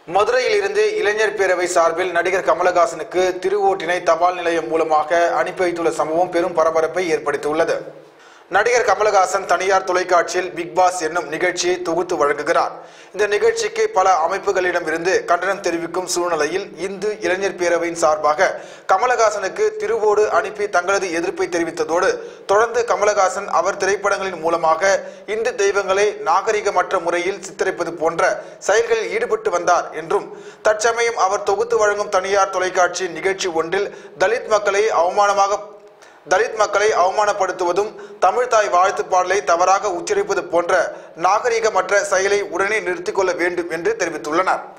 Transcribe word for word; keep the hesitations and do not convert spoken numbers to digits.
மதுரையில் இருந்து இளைஞர் பேரவை சார்பில் நடிகர் கமலஹாசனுக்கு திருவோட்டினை தபால் நிலையம் மூலமாக அனுப்பி வைத்துள்ள சம்பவம் பெரும் பரபரப்பை ஏற்படுத்தியுள்ளது. நடிகர் கமலஹாசன் தனியார் தொலைக்காட்சியில் பிக் பாஸ் என்னும் நிகழ்ச்சியை தொகுத்து வழங்குகிறார். இந்த நிகழ்ச்சிக்கு பல அமைப்புகளிடம் இருந்து கண்டனம் தெரிவிக்கும் சூழ்நிலையில் இந்து இளைஞர் பேரவையின் சார்பாக கமலஹாசனுக்கு திருவோடு அனுப்பி தங்களது எதிர்ப்பை தெரிவித்ததோடு தொடர்ந்து கமலஹாசன் அவர் திரைப்படங்களின் மூலமாக இந்து தெய்வங்களை நாகரிகமற்ற முறையில் சித்தரிப்பது போன்ற செயல்களில் ஈடுபட்டு வந்தார் என்றும் தற்சமயம் அவர் தொகுத்து வழங்கும் தனியார் தொலைக்காட்சி நிகழ்ச்சி ஒன்றில் தலித் மக்களை அவமானமாக தலித் மக்களை அவமானப்படுத்துவதும் தமிழ் தாய் வாழ்த்து பாடலை தவறாக உச்சரிப்பது போன்ற நாகரிகமற்ற செயலை உடனே நிறுத்திக் கொள்ள வேண்டும் என்று தெரிவித்துள்ளனர்.